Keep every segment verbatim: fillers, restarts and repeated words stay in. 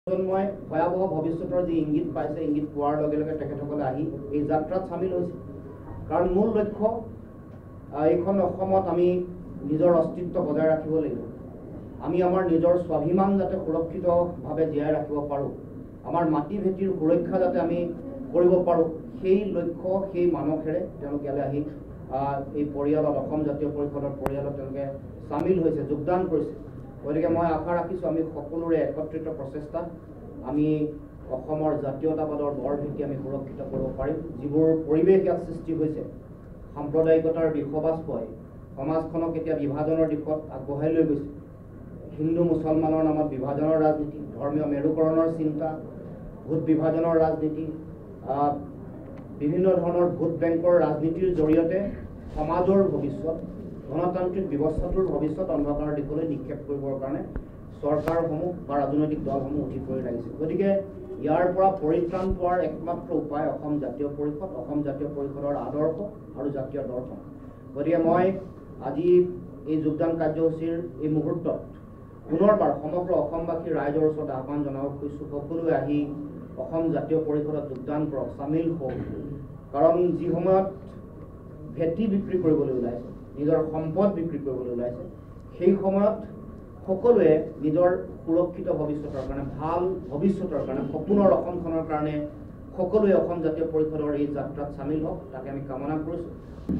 মই ভয়াবহ ভৱিষ্যতৰ যি ইংগিত পাইছে ইংগিত পোৱাৰ লগে লগে তেখেতসকলে আহি এই যাত্ৰাত সামিল হৈছে কাৰণ মূল লক্ষ্য এইখন অসমত আমি নিজৰ অস্তিত্ব বজাই ৰাখিব লাগিব আমি আমাৰ নিজৰ স্বাভিমান যাতে সুৰক্ষিতভাৱে জীয়াই ৰাখিব পাৰোঁ আমাৰ মাটি ভেটিৰ সুৰক্ষা যাতে আমি কৰিব পাৰোঁ সেই লক্ষ্য সেই মানসেৰে তেওঁলোকে ইয়ালৈ আহি এই পৰিয়ালত অসম জাতীয় পৰিষদৰ পৰিয়ালত তেওঁলোকে সামিল হৈছে যোগদান কৰিছে গতিকে মই আশা ৰাখিছোঁ আমি সকলোৰে একত্ৰিত প্ৰচেষ্টা আমি অসমৰ জাতীয়তাবাদৰ বৰ ভেটি আমি সুৰক্ষিত কৰিব পাৰিম যিবোৰ পৰিৱেশ ইয়াত সৃষ্টি হৈছে সাম্প্ৰদায়িকতাৰ বিষবাস্পই সমাজখনক এতিয়া বিভাজনৰ দিশত আগবঢ়াই লৈ গৈছে হিন্দু মুছলমানৰ নামত বিভাজনৰ ৰাজনীতি ধৰ্মীয় মেৰুকৰণৰ চিন্তা ভোট বিভাজনৰ ৰাজনীতি বিভিন্ন ধৰণৰ ভোট বেংকৰ ৰাজনীতিৰ জৰিয়তে সমাজৰ ভৱিষ্যত গণতান্ত্ৰিক ব্যৱস্থাটোৰ ভৱিষ্যত অন্ধকাৰৰ দিশলৈ নিক্ষেপ কৰিবৰ কাৰণে চৰকাৰসমূহ বা ৰাজনৈতিক দলসমূহ উঠি পৰি লাগিছে গতিকে ইয়াৰ পৰা পৰিত্ৰাণ পোৱাৰ একমাত্ৰ উপায় অসম জাতীয় পৰিষদ অসম জাতীয় পৰিষদৰ আদৰ্শ আৰু জাতীয় দৰ্শন গতিকে মই আজি এই যোগদান কাৰ্যসূচীৰ এই মুহূৰ্তত পুনৰবাৰ সমগ্ৰ অসমবাসী ৰাইজৰ ওচৰত আহ্বান জনাব খুজিছোঁ সকলোৱে আহি অসম জাতীয় পৰিষদত যোগদান কৰক সামিল হওক কাৰণ যি সময়ত ভেটি বিক্ৰী কৰিবলৈ ওলাইছে নিজৰ সম্পদ বিক্ৰী কৰিবলৈ ওলাইছে সেই সময়ত সকলোৱে নিজৰ সুৰক্ষিত ভৱিষ্যতৰ কাৰণে ভাল ভৱিষ্যতৰ কাৰণে সপোনৰ অসমখনৰ কাৰণে সকলোৱে অসম জাতীয় পৰিষদৰ এই যাত্ৰাত সামিল হওক তাকে আমি কামনা কৰিছোঁ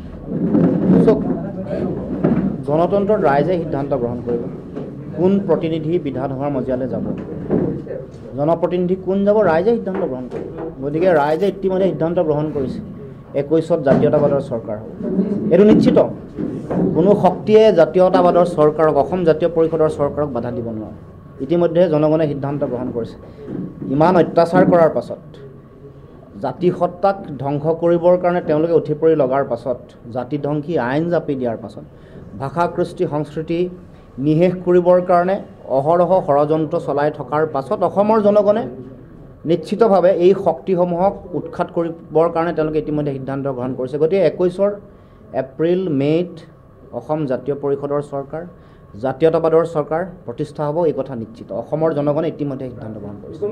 গণতন্ত্ৰত ৰাইজে সিদ্ধান্ত গ্ৰহণ কৰিব কোন প্ৰতিনিধি বিধানসভাৰ মজিয়ালৈ যাব জনপ্ৰতিনিধি কোন যাব ৰাইজে সিদ্ধান্ত গ্ৰহণ কৰিব গতিকে ৰাইজে ইতিমধ্যে সিদ্ধান্ত গ্ৰহণ কৰিছে একৈছত জাতীয়তাবাদৰ চৰকাৰ হ'ব এইটো নিশ্চিত কোনো শক্তিয়ে জাতীয়তাবাদৰ চৰকাৰক অসম জাতীয় পৰিষদৰ চৰকাৰক বাধা দিব নোৱাৰে ইতিমধ্যে জনগণে সিদ্ধান্ত গ্ৰহণ কৰিছে ইমান অত্যাচাৰ কৰাৰ পাছত জাতিসত্তাক ধ্বংস কৰিবৰ কাৰণে তেওঁলোকে উঠি পৰি লগাৰ পাছত জাতিধ্বংসী আইন জাপি দিয়াৰ পাছত ভাষা কৃষ্টি সংস্কৃতি নিশেষ কৰিবৰ কাৰণে অহৰহ ষড়যন্ত্ৰ চলাই থকাৰ পাছত অসমৰ জনগণে নিশ্চিতভাৱে এই শক্তিসমূহক উৎখাত কৰিবৰ কাৰণে তেওঁলোকে ইতিমধ্যে সিদ্ধান্ত গ্ৰহণ কৰিছে গতিকে একৈছৰ এপ্ৰিল মে'ত অসম জাতীয় পৰিষদৰ চৰকাৰ জাতীয়তাবাদৰ চৰকাৰ প্ৰতিষ্ঠা হ'ব এই কথা নিশ্চিত অসমৰ জনগণে ইতিমধ্যে সিদ্ধান্ত গ্ৰহণ কৰিছে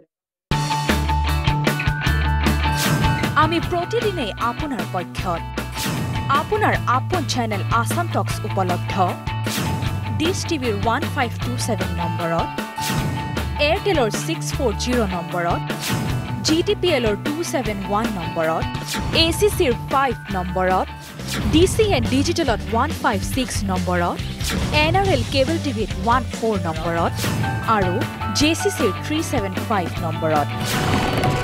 আমি প্ৰতিদিনে আপোনাৰ পক্ষত আপোনাৰ আপন চেনেল আসাম টক্স উপলব্ধ ডিশ টিভিৰ ওৱান ফাইভ টু ছেভেন নম্বৰত এয়াৰটেলৰ ছিক্স ফ'ৰ জিৰ' নম্বৰত জি টি পি এলৰ টু ছেভেন ওৱান নম্বৰত এ চি চিৰ ফাইভ নম্বৰত ডি চি এন ডিজিটেলত ওৱান ফাইভ ছিক্স নম্বৰত এন আৰ এল কেবল টিভিত ওৱান ফ'ৰ নম্বৰত আৰু জে চি চিৰ থ্ৰী ছেভেন ফাইভ নম্বৰত